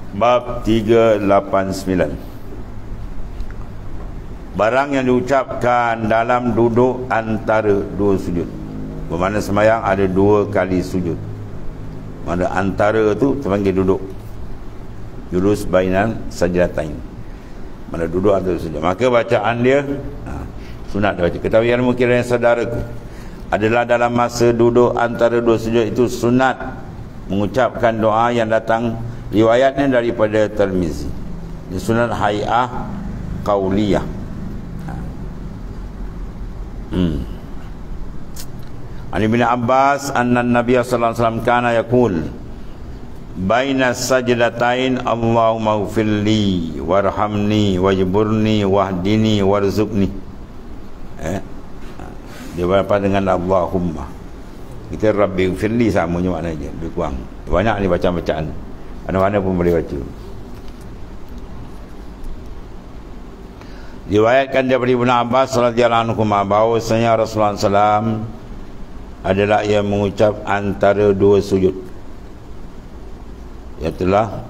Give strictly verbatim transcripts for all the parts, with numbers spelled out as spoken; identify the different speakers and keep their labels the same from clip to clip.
Speaker 1: Bab tiga lapan sembilan. Barang yang diucapkan dalam duduk antara dua sujud. Bermakna sembahyang ada dua kali sujud. Mana antara tu terpanggil duduk. Julus bainan sajdatain. Mana duduk antara sujud. Maka bacaan dia ha, sunat dia baca. Ketahui ilmu kiranya saudaraku, adalah dalam masa duduk antara dua sujud itu sunat mengucapkan doa yang datang riwayatnya daripada Tirmizi. Di sunat hay'ah qauliyah. Hmm. An Ibn Abbas anna Nabiy sallallahu alaihi wasallam kana yaqul baina sajdatain Allahumma ighfirli warhamni wajburni wahdini warzuqni. Eh? Dia berapa dengan Allahumma. Kita Rabbi ighfirli sama je maknanya, lebih kurang. Banyak ni bacaan-bacaan. Mana-mana pun boleh baca. Diriwayatkan daripada Ibnu Abbas radhiyallahu anhu bahwasanya Rasulullah sallallahu alaihi wasallam adalah yang mengucap antara dua sujud. Iaitulah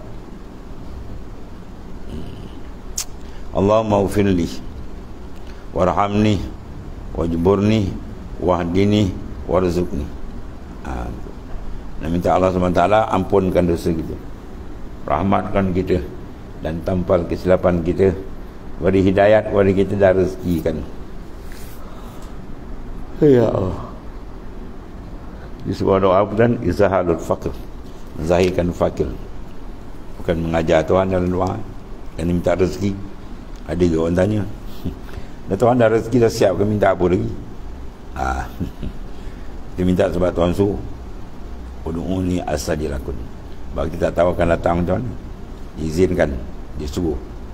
Speaker 1: Allahumma ighfirli warhamni wajburni wahdini warzuqni. Ha, nak minta Allah subhanahu wa taala ampunkan dosa kita, rahmatkan kita dan tampal kesilapan kita, beri hidayat kepada kita dan rezekikan. Ya Allah. Di sebuah doa dan izharul faqr, zahirkan fakir, bukan mengajar Tuhan dalam doa dan minta rezeki. Ada juga orang tanya, dah Tuhan dah rezeki dah siap ke minta apa lagi? Ah, dia minta sebab Tuhan suruh. Ud'uni astajib lakum. Bagi kita tak tahu akan datang macam mana, izinkan, dia suruh.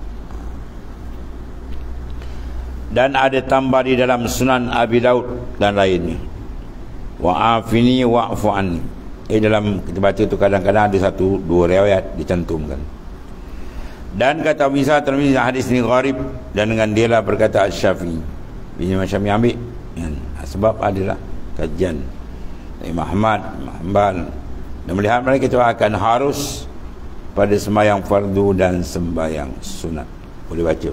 Speaker 1: Dan ada tambah di dalam Sunan Abi Daud dan lainnya. Wa'afini wa'fu anni. Eh dalam kita baca tu kadang-kadang ada satu dua riwayat dicantumkan. Dan kata Bisa Tirmizi hadis ni gharib, dan dengan dialah berkata Asy-Syafi'i. Bin Syafi'i ambil ya, sebab adalah kajian Imam Ahmad, Imam Hanbal, dan melihat mereka itu akan harus pada sembahyang fardu dan sembahyang sunat. Boleh baca.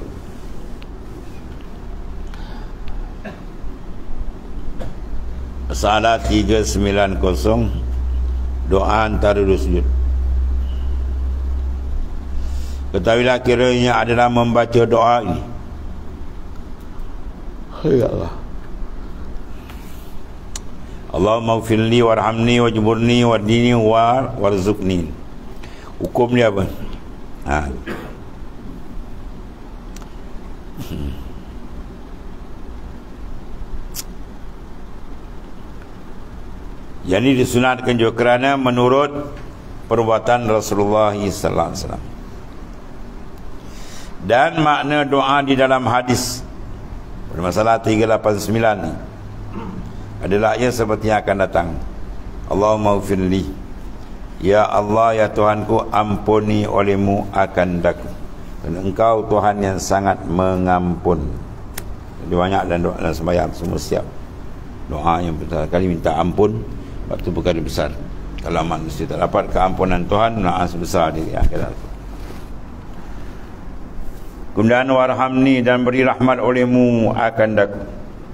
Speaker 1: Masalah tiga sembilan kosong, doa antara dua sujud. Ketahuilah kiranya adalah membaca doa ini. Ya Allah. Allahumma ighfirli warhamni wajburni wahdini warzuqni. Hukum dia apa? Ha. Hmm. Yang ini disunatkan juga kerana menurut perbuatan Rasulullah sallallahu alaihi wasallam. Dan makna doa di dalam hadis pada masalah tiga lapan sembilan ni adalah ia seperti yang akan datang. Allahumma ighfirli, ya Allah ya Tuhanku, ampuni olehmu akan daku, dan engkau Tuhan yang sangat mengampun. Jadi banyak dan doa dan sembahyang semua siap. Doa yang pertama kali minta ampun, waktu perkara besar. Kalau manusia tak dapat keampunan Tuhan, doa sebesar di akhirat. Kemudian warhamni, dan beri rahmat olehmu akan daku,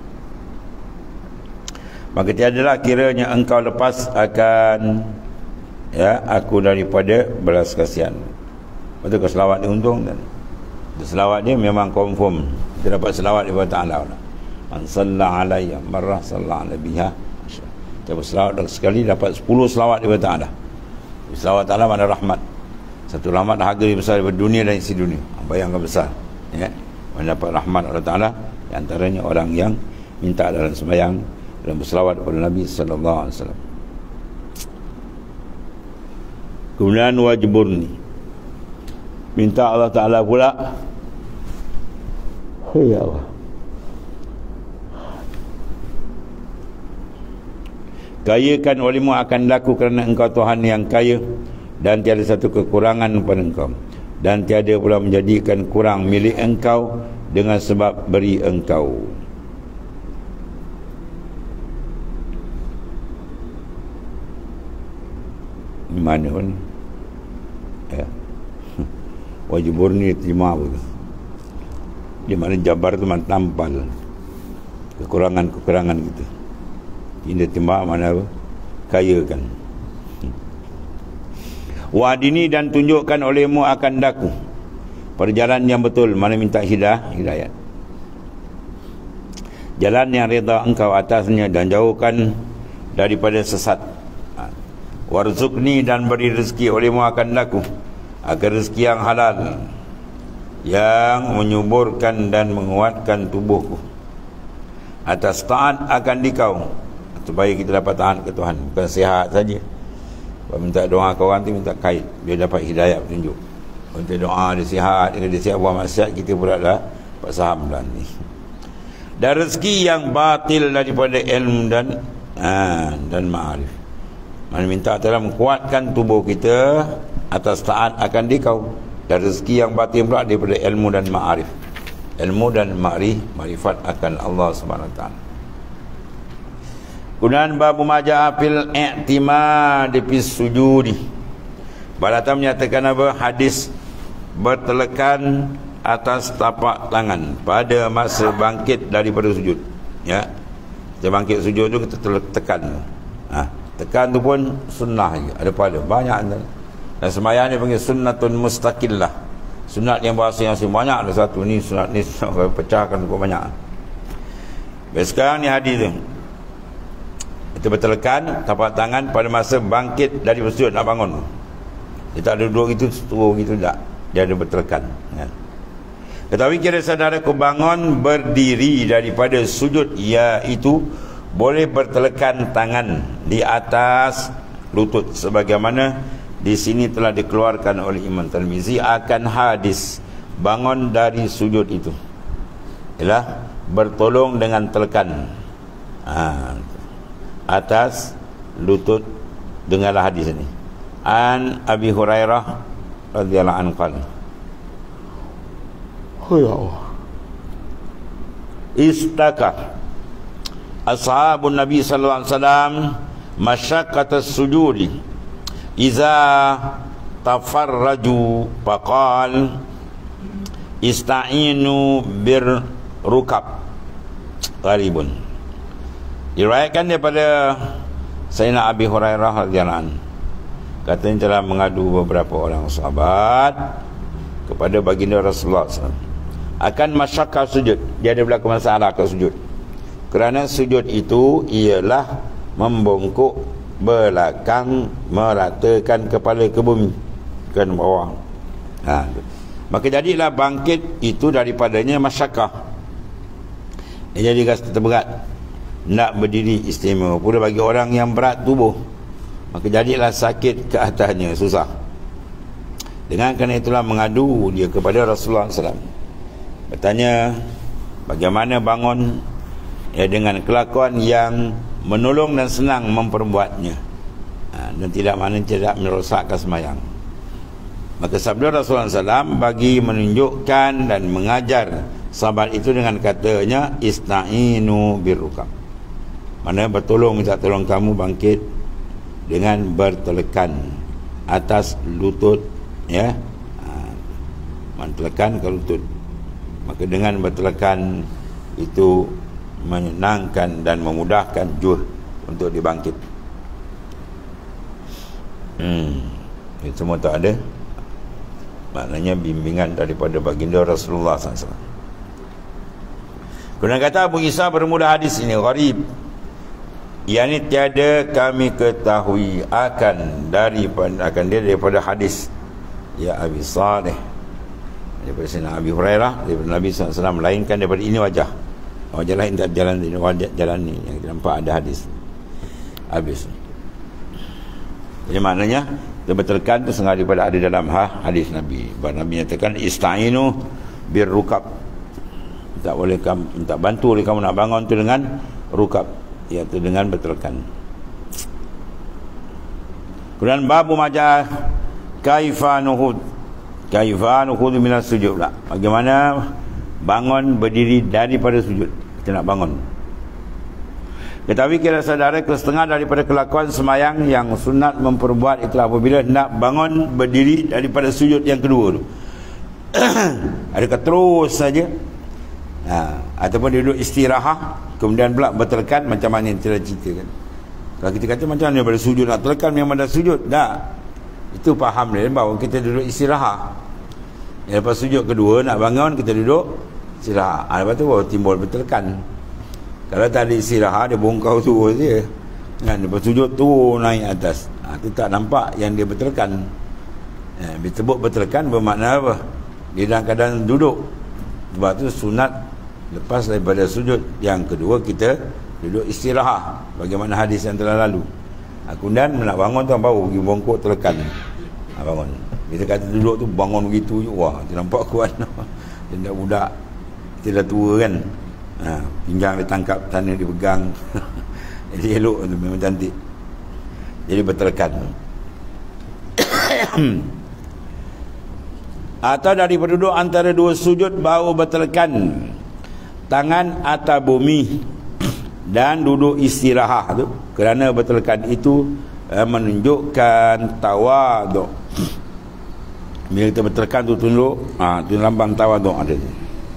Speaker 1: maka tiadalah kiranya engkau lepas akan ya aku daripada belas kasihan. Betul ke selawat dia untung dan selawat dia memang confirm dia dapat selawat daripada Ta'ala. Man salla alayya marrah salla ala biha. Dia berselawat sekali dapat sepuluh selawat daripada Ta'ala. Selawat Ta'ala mana rahmat. Satu rahmat harga lebih besar daripada dunia dan isi dunia. Bayangkan besar ya, mendapat rahmat Allah Ta'ala. Di antaranya orang yang minta dalam sembahyang dan berselawat kepada Nabi sallallahu alaihi wasallam. Kemudian wajburni, minta Allah Ta'ala pula, ya Allah, kayakan olehmu akan laku kerana engkau Tuhan yang kaya dan tiada satu kekurangan pada engkau, dan tiada pula menjadikan kurang milik engkau dengan sebab beri engkau. Mana pun ya. wajibur ni terima apa tu. Di mana jabar tu mana tampal kekurangan-kekurangan kita. Ini terima mana apa? Kaya kan. Wadini dan tunjukkan olehmu akan daku perjalanan yang betul, mana minta hidayah, hidayat. Jalan yang reda engkau atasnya dan jauhkan daripada sesat. Warzuqni dan beri rezeki olehmu akan daku agar rezeki yang halal yang menyuburkan dan menguatkan tubuhku atas taat akan dikau, supaya kita dapat taat ke Tuhan, bukan sihat saja. Kalau minta doa ke orang tu minta kait, dia dapat hidayah petunjuk. Minta doa dia sihat, dia dia sihat buat maksiat, kita pula dah dapat saham dah ni. Dan rezeki yang batil daripada ilmu dan ha, dan ma'arif. Mana minta telah menguatkan tubuh kita atas taat akan dikau. Dan rezeki yang batin pula daripada ilmu dan ma'arif. Ilmu dan ma'rif, ma'rifat akan Allah Subhanahu Wa Taala. Kemudian babu majah fil i'timad fi sujudi. Balata menyatakan apa? Hadis bertelekan atas tapak tangan pada masa bangkit daripada sujud. Ya. Kita bangkit sujud tu kita tekan. Ha, tekan tu pun sunnah je. Ada pada banyak dan sembahyang ni panggil sunnatun mustaqillah. Sunat yang berasing-asing banyak ada satu ni sunat ni sunat pecahkan cukup banyak. Baik, sekarang ni hadis tu. Kita bertelekan tapak tangan pada masa bangkit dari sujud nak bangun. Dia tak duduk itu turun gitu tak. Dia ada bertelekan. Ya. Tetapi kira saudaraku bangun berdiri daripada sujud, iaitu boleh bertelekan tangan di atas lutut sebagaimana di sini telah dikeluarkan oleh Imam Tirmizi akan hadis bangun dari sujud itu ialah bertolong dengan telekan ha, atas lutut. Dengarlah hadis ini. An Abi Hurairah radhiyallahu anhu qala, ya Allah, istaka ashabun Nabi sallallahu alaihi wasallam masyaqqatas sujudi iza tafarraju faqal ista'inu bir rukab gharibun. Diriwayatkan daripada Sayyidina Abi Hurairah radhiyallahu anhu, katanya telah mengadu beberapa orang sahabat kepada baginda Rasulullah sallallahu alaihi wasallam akan masyakkah sujud. Dia ada berlaku masalah ke sujud, kerana sujud itu ialah membongkok belakang, meratakan kepala ke bumi, ke bawah. Ha, maka jadilah bangkit itu daripadanya masyakkah. Dia jadi rasa terberat. Nak berdiri istimewa pula bagi orang yang berat tubuh, maka jadilah sakit ke atasnya, susah. Dengan kerana itulah mengadu dia kepada Rasulullah sallallahu alaihi wasallam, bertanya bagaimana bangun ya, dengan kelakuan yang menolong dan senang memperbuatnya, ha, dan tidak mana tidak merosakkan sembahyang. Maka sabda Rasulullah sallallahu alaihi wasallam bagi menunjukkan dan mengajar sahabat itu dengan katanya ista'inu birrukab, mana bertolong, minta tolong kamu bangkit dengan bertelekan atas lutut, ya, ha, mentelekan ke lutut. Maka dengan bertelekan itu menyenangkan dan memudahkan juh untuk dibangkit. Hmm, itu semua tak ada. Maknanya bimbingan daripada baginda Rasulullah sallallahu alaihi wasallam. Kemudian kata Abu Isa bermula hadis ini gharib, yakni tiada kami ketahui akan daripada akan dia daripada hadis ya Abi Saleh daripada Sayyidina Abi Hurairah daripada Nabi sallallahu alaihi wasallam, melainkan daripada ini wajah. Wajah lain tak jalan ini, wajah jalan ni yang kita nampak ada hadis habis. Jadi maknanya terbetulkan itu sengaja daripada ada dalam ha, hadis Nabi. Bahawa Nabi nyatakan ista'inu bir rukab, tak boleh kamu minta bantu oleh kamu nak bangun tu dengan rukab, iaitu dengan betulkan. Kemudian babu majah kaifa nuhud, kaifa nuhud minas sujud pula, bagaimana bangun berdiri daripada sujud. Kita nak bangun, tetapi kira saudara setengah daripada kelakuan semayang yang sunat memperbuat itulah apabila nak bangun berdiri daripada sujud yang kedua tu. adakah terus saja, ha, ataupun duduk istirahat kemudian pula berterkan, macam mana yang kita ceritakan. Kalau kita kata macam mana pada sujud nak terkan, memang dah sujud dah, itu faham dia bahawa kita duduk istirahat. Lepas sujud kedua nak bangun, kita duduk istirahat, ha, lepas tu baru timbul berterkan. Kalau tak ada istirahat, dia bongkau tu je kan, lepas sujud tu naik atas, ha, tu tak nampak yang dia berterkan. Ha, bila sebut berterkan bermakna apa? Dia dalam keadaan duduk. Sebab tu sunat lepas daripada sujud yang kedua kita duduk istirahat, bagaimana hadis yang telah lalu. Ha, kemudian nak bangun tu baru pergi bongkok terkan, ha, bangun. Kita kata duduk tu bangun begitu je, wah dia nampak kuat. Dia dah budak, kita dah tua kan, ha, pinggang dia tangkap, tangan dia pegang. Jadi elok tu, memang cantik. Jadi berterkan. Atau dari berduduk antara dua sujud baru berterkan tangan atas bumi dan duduk istirahat tu, kerana berterkan itu eh, menunjukkan tawaduk. Bila kita berterkan tu tunduk, ah, tu lambang tawaduk ada tu.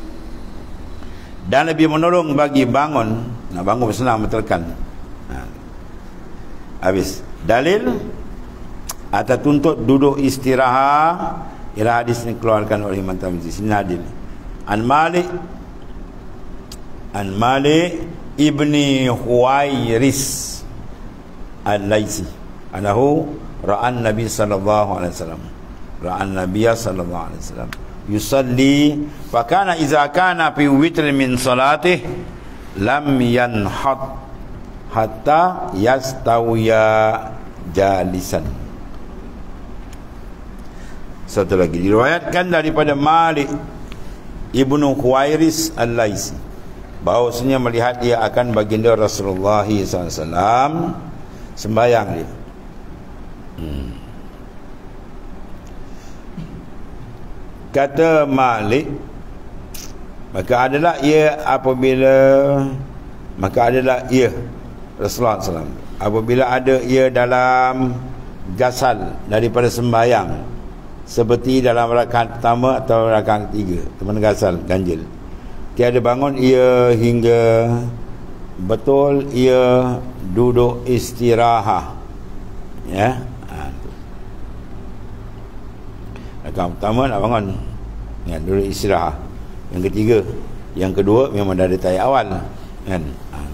Speaker 1: Dan lebih menolong bagi bangun, nak bangun bersenang berterkan. Ha. Habis. Dalil atau tuntut duduk istirahat ialah hadis yang dikeluarkan oleh Imam Tirmizi. Sini hadis. An Malik An Malik ibni Huwairis Al-Laisi anahu ra'an Nabi sallallahu alaihi wasallam ra'an Nabi sallallahu alaihi wasallam yusalli fa kana idza kana fi witr min salatih lam yanhat hatta yastawiya jalisan. Satu lagi diriwayatkan daripada Malik ibnu Huwairis Al-Laisi bahawasanya melihat dia akan baginda Rasulullah sallallahu alaihi wasallam sembahyang dia. Hmm. Kata Malik, maka adalah ia apabila maka adalah ia Rasulullah sallallahu alaihi wasallam apabila ada ia dalam gasal daripada sembahyang, seperti dalam rakaat pertama atau rakaat ketiga, teman gasal ganjil, tiada bangun ia hingga betul ia duduk istirahat, ya. Ha, rakaat pertama nak bangun, ya, duduk istirahat. Yang ketiga, yang kedua memang dah ada tayat awal, kan.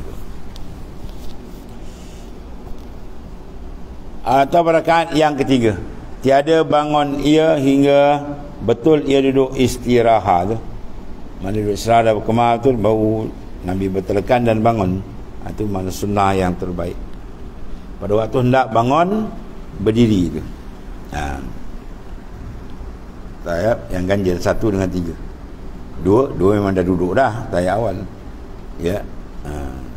Speaker 1: Ha, atau rakaat yang ketiga, tiada bangun ia hingga betul ia duduk istirahat tu. Mana duduk istirahat dah berkemar tu, baru Nabi berterkan dan bangun. Itu mana sunnah yang terbaik. Pada waktu hendak bangun, berdiri tu. Ha. Tayat yang ganjil satu dengan tiga. Dua, dua memang dah duduk dah tayat awal. Ya. Ha.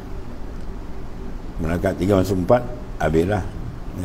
Speaker 1: Rakaat tiga masuk empat, habislah. Ya.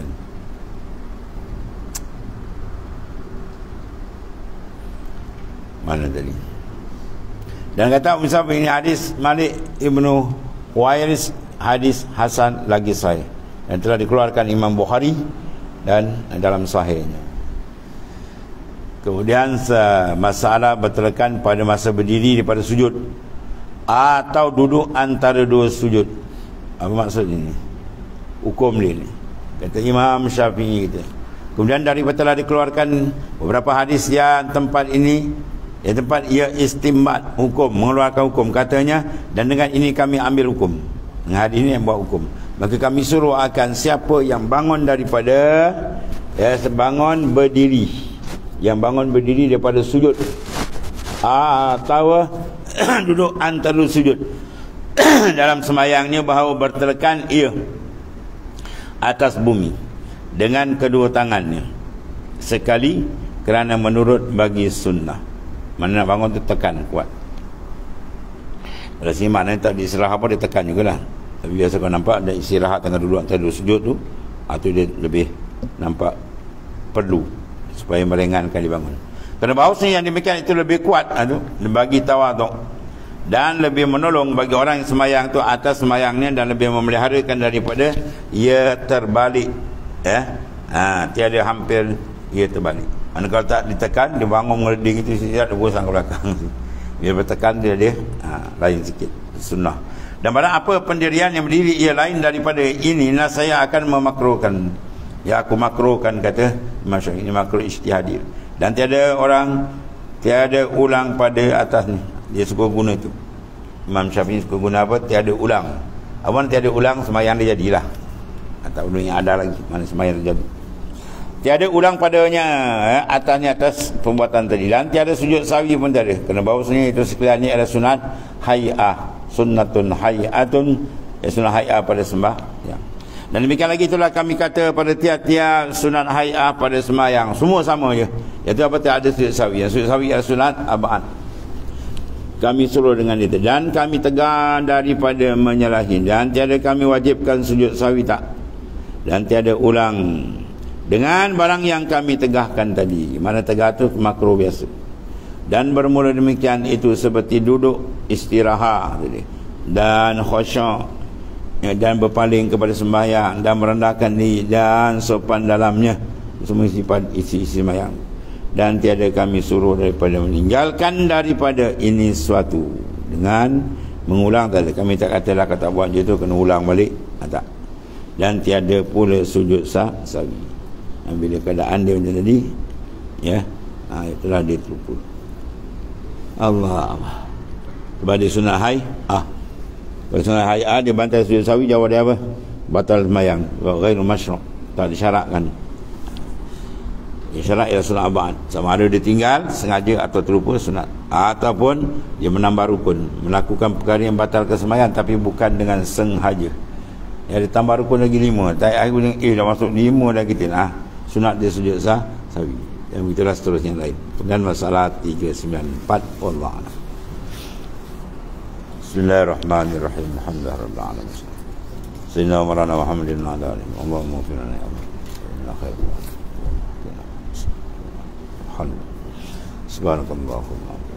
Speaker 1: Mana tadi? Dan kata misal ini hadis Malik ibnu Huwairis, hadis hasan lagi sahih, dan telah dikeluarkan Imam Bukhari dan dalam sahihnya. Kemudian masalah berterkan pada masa berdiri daripada sujud atau duduk antara dua sujud. Apa maksud ini? Hukum dia ni, kata Imam Syafi'i kita. Kemudian daripada telah dikeluarkan beberapa hadis yang tempat ini, yang tempat ia istimbat hukum, mengeluarkan hukum, katanya, dan dengan ini kami ambil hukum. Dengan hadis ini yang buat hukum. Maka kami suruh akan siapa yang bangun daripada ya, bangun berdiri, yang bangun berdiri daripada sujud atau duduk antara sujud dalam sembahyangnya, bahawa berterkan ia atas bumi dengan kedua tangannya sekali, kerana menurut bagi sunnah. Mana nak bangun tu tekan kuat. Kalau si maknanya tak diistirahat apa, dia tekan jugalah. Tapi biasa kau nampak ada istirahat tengah duduk antara dua sujud tu, atau dia lebih nampak perlu supaya meringankan dibangun. Kerana bahawasanya yang demikian itu lebih kuat, itu bagi tawaduk, dan lebih menolong bagi orang yang sembahyang tu atas sembahyangnya, dan lebih memeliharakan daripada ia terbalik, ya. Ha, tiada hampir ia terbalik. Mana kalau tak ditekan, dia bangun meleding itu siap dia bosan ke belakang. Bila bertekan dia dia ha, lain sikit sunnah. Dan pada apa pendirian yang berdiri ia lain daripada ini, nah saya akan memakruhkan. Ya aku makruhkan, kata Imam Syafi'i, ini makruh ijtihadi. Dan tiada orang tiada ulang pada atas ni. Dia suka guna tu. Imam Syafi'i suka guna apa? Tiada ulang. Awan tiada ulang, sembahyang dia jadilah. Atau belum yang ada lagi mana sembahyang dia jadi. Tiada ulang padanya eh, atasnya atas perbuatan tadi, dan tiada sujud sawi pun tiada. Kerana bahawasanya itu sekalian ini adalah sunat hay'ah, sunnatun hay'atun, ya, sunat hay'ah pada sembah ya. Dan demikian lagi itulah kami kata pada tiap-tiap sunat hay'ah pada sembahyang semua sama je, iaitu apa? Tiada sujud sawi. Yang sujud sawi adalah sunat abad. Kami suruh dengan itu, dan kami tegar daripada menyalahi, dan tiada kami wajibkan sujud sawi tak, dan tiada ulang dengan barang yang kami tegahkan tadi. Mana tegah tu makruh biasa. Dan bermula demikian itu seperti duduk istirahat tadi, dan khusyuk ya, dan berpaling kepada sembahyang, dan merendahkan diri dan sopan dalamnya, semua sifat isi-isi sembahyang. Dan tiada kami suruh daripada meninggalkan daripada ini suatu dengan mengulang tadi. Kami tak katalah kata buat je tu kena ulang balik, tak. Dan tiada pula sujud sah sawi. Bila keadaan dia macam tadi ya, ha, itulah dia terlupa. Allah sebab dia sunat hai ah kalau sunat hai ah, dia bantai sujud sawi, jawab dia apa? Batal sembahyang, ghairu masyru', tak disyaratkan. Ya, syarat ialah sunat abad, sama ada dia tinggal sengaja atau terlupa sunat, ataupun dia menambah rukun, melakukan perkara yang batal kesembahyang tapi bukan dengan sengaja. Ya, dia tambah rukun lagi lima, tak aku dengan eh dah masuk lima dah kita ah, sunat dia sujud sah sawi. Dan begitulah seterusnya lain. Kemudian masalah tiga sembilan empat, wallah a'lam. Bismillahirrahmanirrahim. Alhamdulillahirabbil alamin. Sayyidina wa maulana Muhammadin wa ala alihi. Allahumma ighfir lana ya Allah. Inna khairal. Subhanallah.